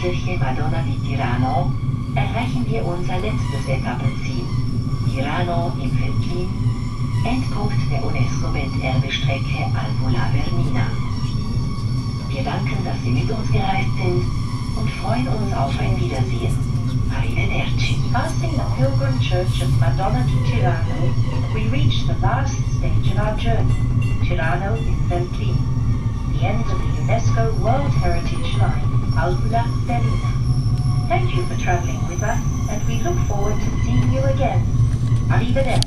Kirche Madonna di Tirano erreichen wir unser letztes Etappenziel, Tirano im Veltlin, Endpunkt der UNESCO-Welterbestrecke Albula Bernina. Wir danken, dass Sie mit uns gereist sind und freuen uns auf ein Wiedersehen. Arrivederci. Passing the pilgrim church of Madonna di Tirano, we reach the last stage of our journey, Tirano in Veltlin, the end of the UNESCO World Heritage Line, Albula Bernina. Thank you for traveling with us, and we look forward to seeing you again. Arrivederci.